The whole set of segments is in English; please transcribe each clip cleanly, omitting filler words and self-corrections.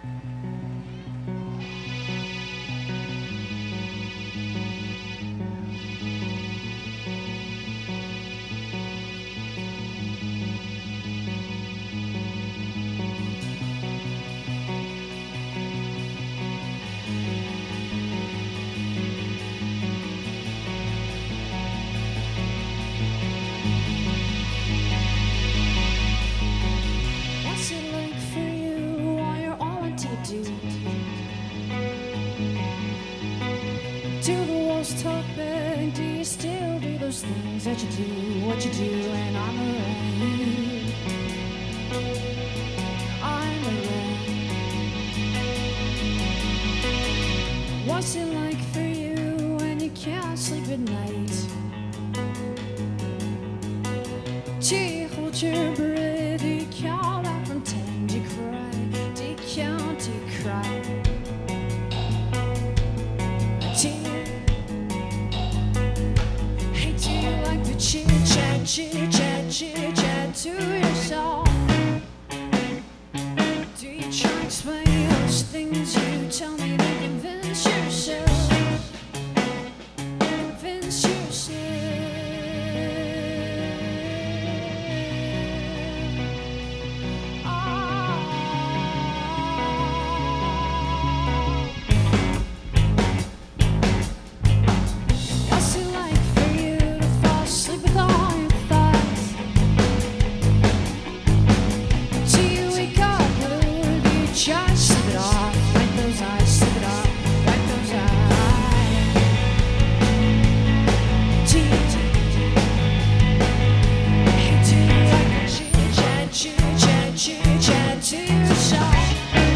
That you do what you do, and I'm around you. I'm around. What's it like for you when you can't sleep at night? Do you hold your breath? Do you count out from 10? Do you cry? Do you count? Do you cry? Chit-chat, chit-chat, chit-chat to yourself. Do you try to explain those things you tell me to convince yourself? Convince yourself. What's it like for you to fall asleep with all your thoughts? Do you wake up blue or do you just sleep it off? Wipe those eyes, sleep it off, wipe those eyes. Do you like to chit-chat, chit-chat, chit-chat to yourself?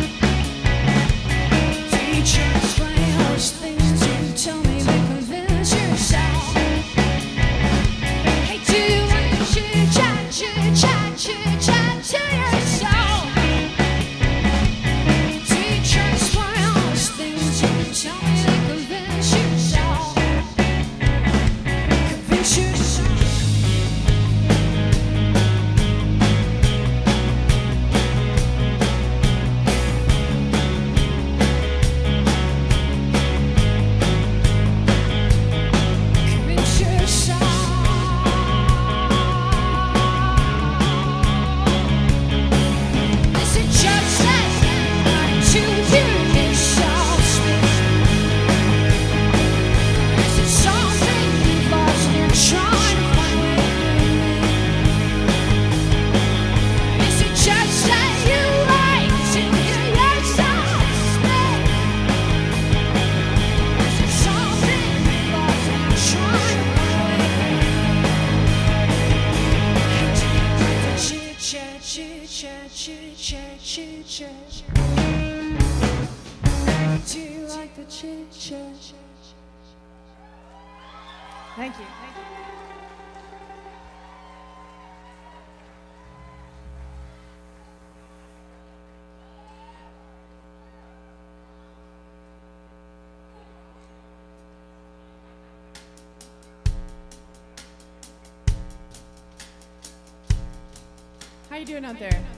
Do you try to explain those things you tell me to convince yourself? Hey, do you like to chit-chat, chit-chat, chit-chat to yourself? Do you try to explain those things you tell me to convince yourself? Convince yourself. Convince yourself. Is it just that to hear yourself speak? Is it something you've lost and you're trying to find? Is it just that you like to hear yourself speak? Is it something you've lost and you're trying to find? Chit-chat, chit-chat, chit-chat, chit-chat. Do you like the chit-chat? Thank you. How you doing out there?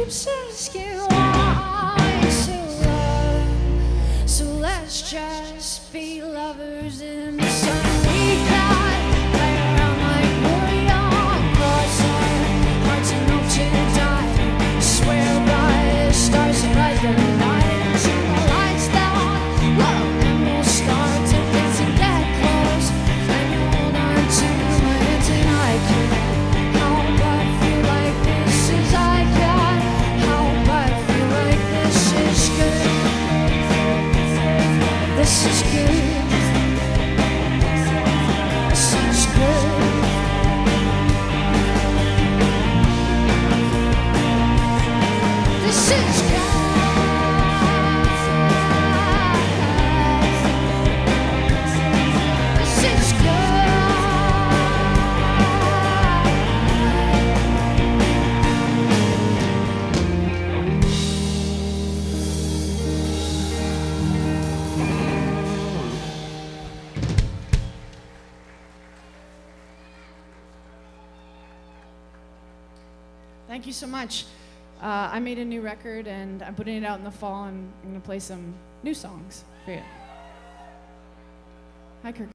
keeps asking why so love. So let's just be lovers in the sun. We got right around like we're young. Cross our hearts and hope to die. Swear by the stars and light the night. Turn the lights down, love, and we'll start to dance and get close. And you hold on to my hands and I can't help but feel like this is I can't help but feel like this is good. This is good. This is good. This is good. This is good. Thank you so much. I made a new record and I'm putting it out in the fall and I'm going to play some new songs for you. Hi, Kirk.